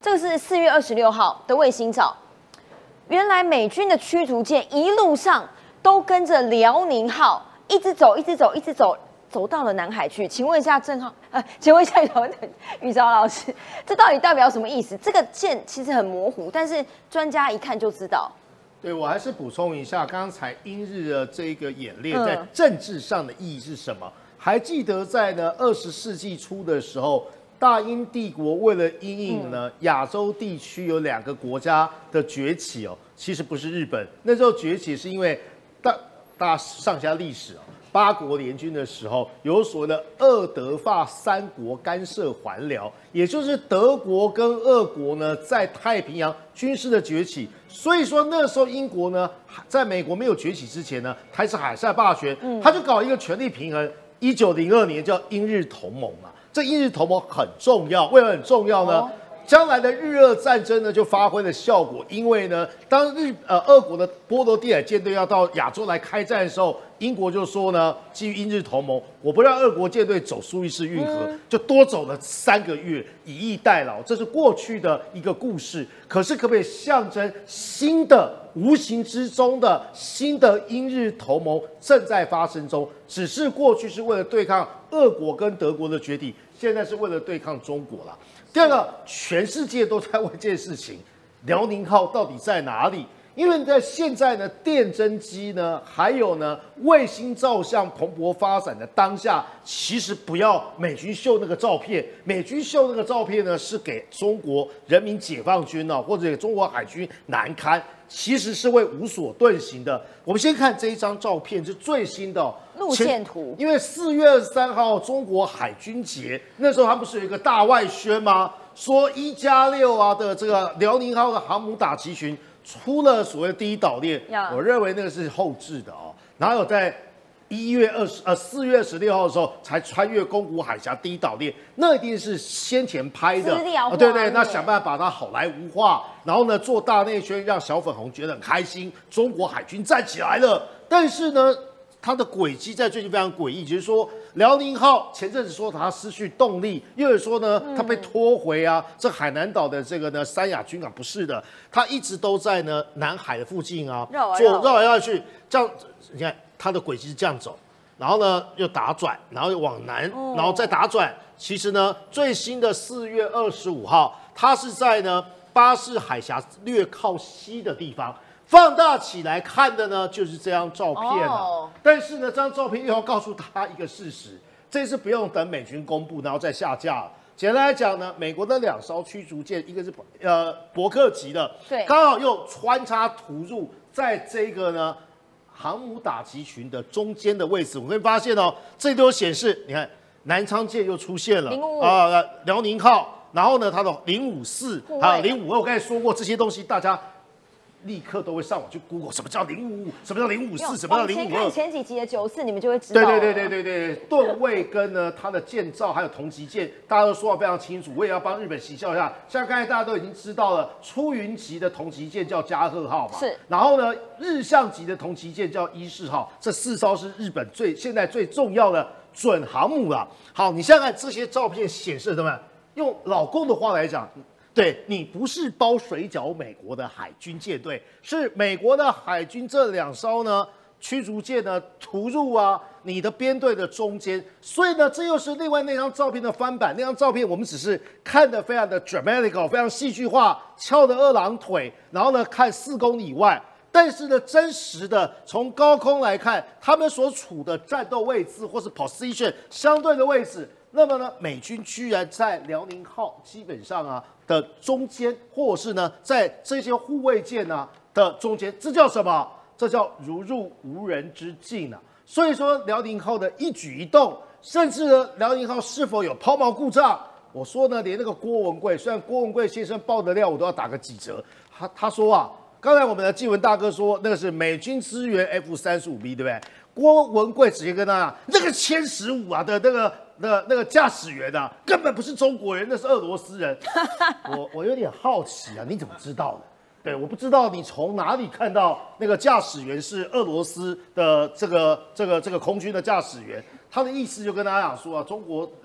这个是4月26号的卫星照，原来美军的驱逐舰一路上都跟着辽宁号一直走，走到了南海去。请问一下请问一下宇昭老师，这到底代表什么意思？这个线其实很模糊，但是专家一看就知道。 对，我还是补充一下，刚才英日的这个演练在政治上的意义是什么？还记得在呢20世纪初的时候，大英帝国为了因应呢亚洲地区有2个国家的崛起哦，其实不是日本，那时候崛起是因为大家上下历史哦。8国联军的时候，有所谓的俄德法3国干涉还辽，也就是德国跟俄国呢在太平洋军事的崛起。所以说那时候英国呢，在美国没有崛起之前呢，还是海上霸权，他就搞一个权力平衡。1902年叫英日同盟嘛，这英日同盟很重要，为什么很重要呢？将来的日俄战争呢，就发挥了效果。因为呢，当俄国的波罗的海舰队要到亚洲来开战的时候，英国就说呢，基于英日同盟，我不让俄国舰队走苏伊士运河，就多走了3个月，以逸待劳。这是过去的一个故事。可是可不可以象征新的无形之中的新的英日同盟正在发生中？只是过去是为了对抗俄国跟德国的崛起，现在是为了对抗中国了。第二个，全世界都在问这件事情，辽宁号到底在哪里？因为在现在呢，电侦机呢，还有呢卫星照相蓬勃发展的当下，其实不要美军秀那个照片，美军秀那个照片呢，是给中国人民解放军呢，或者给中国海军难堪，其实是会无所遁形的。我们先看这一张照片，是最新的路线图。 因为4月23号中国海军节，那时候他不是有一个大外宣吗？说1+6啊的这个辽宁号的航母打击群出了所谓的第一岛链，我认为那个是后置的哦。然后有在4月26号的时候才穿越宫古海峡第一岛链，那一定是先前拍的，对对，那想办法把它好莱坞化，然后呢做大内宣，让小粉红觉得很开心，中国海军站起来了。但是呢，它的轨迹在最近非常诡异，就是说辽宁号前阵子说它失去动力，又有说呢它被拖回啊这海南岛的这个呢三亚军港，不是的，它一直都在呢南海的附近啊，绕来绕去，这样你看它的轨迹是这样走，然后呢又打转，然后又往南，然后再打转。其实呢最新的4月25号，它是在呢巴士海峡略靠西的地方。放大起来看的呢，就是这张照片啊。但是呢，这张照片又要告诉他一个事实，这次不用等美军公布，然后再下架了。简单来讲呢，美国的2艘驱逐舰，一个是伯克级的，对，刚好又穿插突入在这个呢航母打击群的中间的位置。我们会发现哦，这都显示，你看南昌舰又出现了辽宁号，然后呢它的054还有052，我刚才说过这些东西，大家立刻都会上网去 Google 什么叫055，什么叫054，什么叫052。 看前几集的94，你们就会知道。 对，吨位跟呢它的建造还有同级舰，大家都说的非常清楚。我也要帮日本行销一下，像刚才大家都已经知道了，出云级的同级舰叫加贺号嘛，是。然后呢，日向级的同级舰叫伊势号，这4艘是日本现在最重要的准航母了。好，你想想看这些照片显示怎么样？用老公的话来讲。对你不是包水饺美国的海军舰队，是美国的海军这2艘呢驱逐舰呢突入啊你的编队的中间，所以呢这又是另外那张照片的翻版。那张照片我们只是看得非常的 dramatic， 非常戏剧化，翘着2郎腿，然后呢看4公里外。但是呢，真实的从高空来看，他们所处的战斗位置或是 position 相对的位置，那么呢，美军居然在辽宁号基本上啊的中间，或者是呢在这些护卫舰啊的中间，这叫什么？这叫如入无人之境啊！所以说，辽宁号的一举一动，甚至呢，辽宁号是否有抛锚故障，我说呢，连那个郭文贵，虽然郭文贵先生爆的料，我都要打个几折。他说啊。刚才我们的纪文大哥说，那个是美军支援 F-35B， 对不对？郭文贵直接跟他讲，那个歼15啊的那个驾驶员啊，根本不是中国人，那是俄罗斯人。我有点好奇啊，你怎么知道的？对，我不知道你从哪里看到那个驾驶员是俄罗斯的这个空军的驾驶员。他的意思就跟大家讲说啊，中国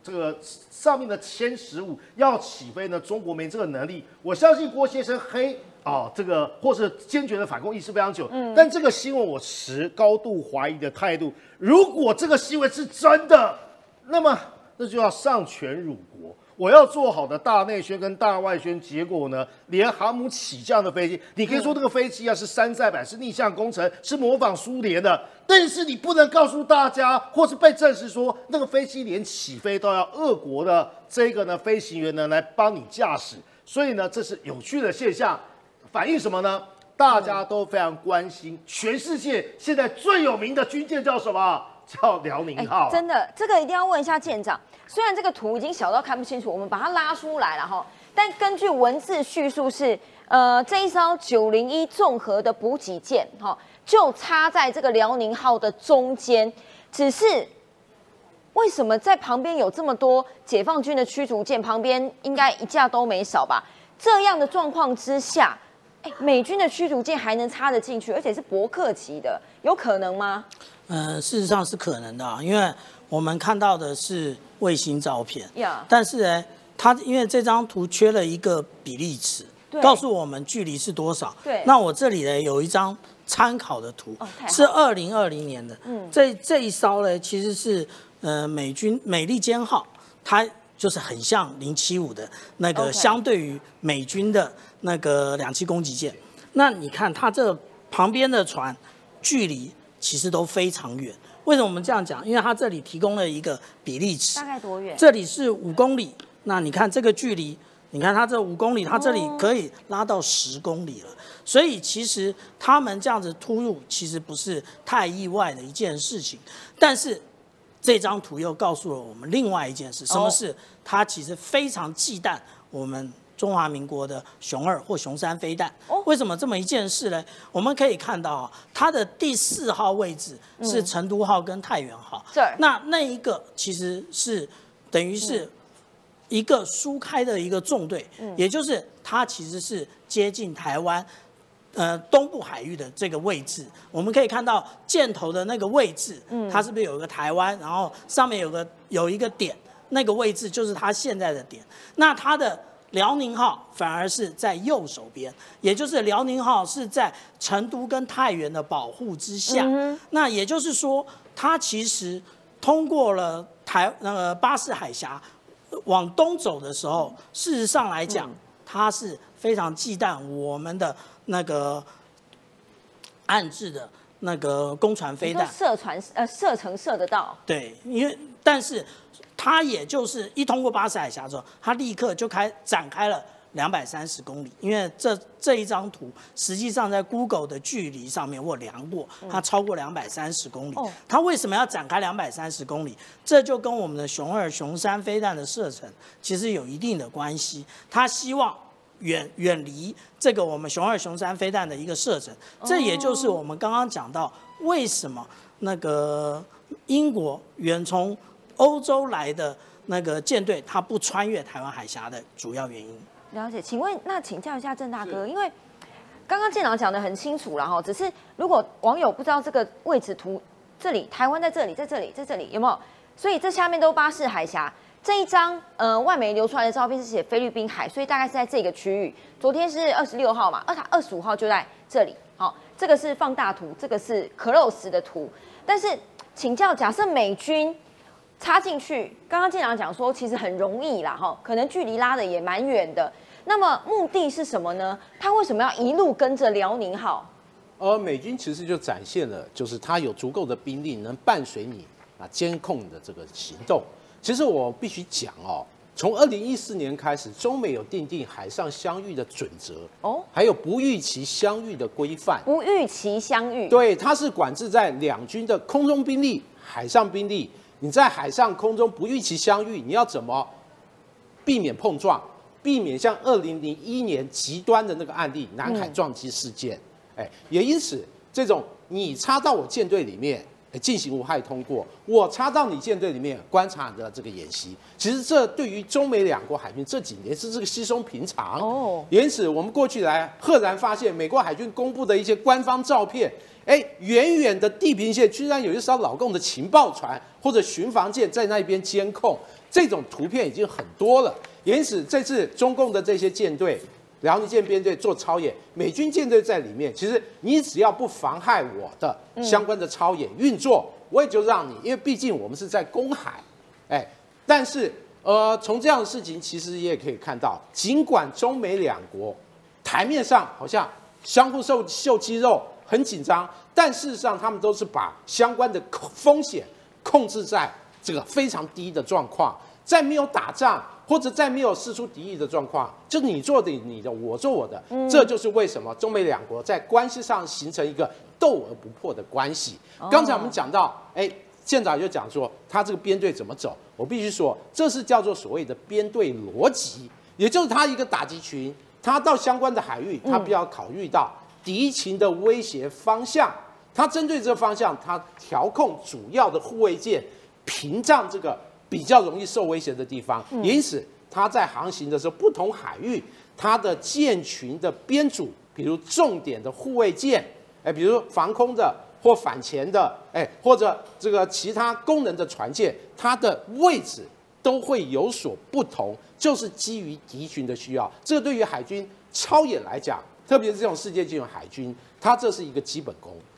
这个上面的歼15要起飞呢，中国没这个能力。我相信郭先生这个或是坚决的反攻意识非常久，但这个新闻我持高度怀疑的态度。如果这个新闻是真的，那么那就要丧权辱国。我要做好的大内宣跟大外宣，结果呢，连航母起降的飞机，你可以说这个飞机啊是山寨版，是逆向工程，是模仿苏联的，但是你不能告诉大家，或是被证实说那个飞机连起飞都要俄国的这个呢飞行员呢来帮你驾驶，所以呢这是有趣的现象，反映什么呢？大家都非常关心，全世界现在最有名的军舰叫什么？叫辽宁号。 真的，这个一定要问一下舰长。虽然这个图已经小到看不清楚，我们把它拉出来了哈，但根据文字叙述是，这一艘901综合的补给舰哈，就插在这个辽宁号的中间。只是为什么在旁边有这么多解放军的驱逐舰，旁边应该一架都没少吧？这样的状况之下，美军的驱逐舰还能插得进去，而且是伯克级的，有可能吗？ 事实上是可能的因为我们看到的是卫星照片， Yeah. 但是呢，它因为这张图缺了一个比例尺，告诉我们距离是多少。 对， 那我这里呢有一张参考的图，是2020年的。这一艘呢其实是美军美利坚号，它就是很像075的那个，相对于美军的那个2栖攻击舰。那你看它这旁边的船距离其实都非常远。为什么我们这样讲？因为它这里提供了一个比例尺， 大概多远？ 这里是5公里，那你看这个距离，你看它这5公里，它这里可以拉到10公里了。所以其实他们这样子突入，其实不是太意外的一件事情。但是这张图又告诉了我们另外一件事，什么事？它其实非常忌惮我们中华民国的雄2或雄3飞弹。为什么这么一件事呢？我们可以看到它的第4号位置是成都号跟太原号，那一个其实是等于是一个疏开的一个纵队，也就是它其实是接近台湾东部海域的这个位置。我们可以看到箭头的那个位置，它是不是有一个台湾，然后上面有一个点，那个位置就是它现在的点。那它的辽宁号反而是在右手边，也就是辽宁号是在成都跟太原的保护之下。那也就是说，它其实通过了巴士海峡往东走的时候，事实上来讲，它是非常忌惮我们的那个岸置的那个攻船飞弹， 射程射得到。 对，但是它也就是一通过巴士海峡之后，它立刻就展开了230公里。因为这一张图实际上在 Google 的距离上面我量过，它超过230公里。它为什么要展开230公里？这就跟我们的雄2、雄3飞弹的射程其实有一定的关系。它希望远离这个我们雄2、雄3飞弹的一个射程。这也就是我们刚刚讲到为什么那个英国远从欧洲来的那个舰队，它不穿越台湾海峡的主要原因。 了解，请教一下郑大哥，因为刚刚舰长讲得很清楚了哈，只是如果网友不知道这个位置图，这里台湾在这里，在这里有没有？所以这下面都巴士海峡。这一张外媒流出来的照片是写菲律宾海，所以大概是在这个区域。昨天是26号嘛，25号就在这里。好，这个是放大图，这个是 close 的图。但是请教，假设美军插进去，刚刚舰长讲说其实很容易啦，可能距离拉的也蛮远的。那么目的是什么呢？他为什么要一路跟着辽宁号？ 美军其实就展现了，就是他有足够的兵力能伴随你监控的这个行动。其实我必须讲从2014年开始，中美有订定海上相遇的准则还有不预期相遇的规范。 不预期相遇， 对，它是管制在两军的空中兵力、海上兵力。你在海上空中不预期相遇，你要怎么避免碰撞，避免像2001年极端的那个案例南海撞击事件？也因此这种你插到我舰队里面， 进行无害通过，我插到你舰队里面观察你的这个演习。其实这对于中美两国海军这几年是这个稀松平常哦。因此，我们过去来赫然发现，美国海军公布的一些官方照片，远远的地平线居然有一艘老共的情报船或者巡防舰在那边监控，这种图片已经很多了。因此，这次中共的这些舰队。辽宁舰编队做操演，美军舰队在里面。其实你只要不妨害我的相关的操演运作，我也就让你，因为毕竟我们是在公海，但是从这样的事情，其实也可以看到，尽管中美两国台面上好像相互秀肌肉，很紧张，但事实上他们都是把相关的风险控制在这个非常低的状况，在没有打仗。或者在没有释出敌意的状况，就是你做的你的，我做我的，这就是为什么中美两国在关系上形成一个斗而不破的关系。刚才我们讲到，舰长就讲说他这个编队怎么走，我必须说，这是叫做所谓的编队逻辑，也就是他一个打击群，他到相关的海域，他必要考虑到敌情的威胁方向，他针对这个方向，他调控主要的护卫舰、屏障这个。比较容易受威胁的地方，因此它在航行的时候，不同海域它的舰群的编组，比如重点的护卫舰，比如防空的或反潜的，或者这个其他功能的船舰，它的位置都会有所不同，就是基于敌群的需要。这个对于海军操演来讲，特别是这种世界级的海军，它这是一个基本功。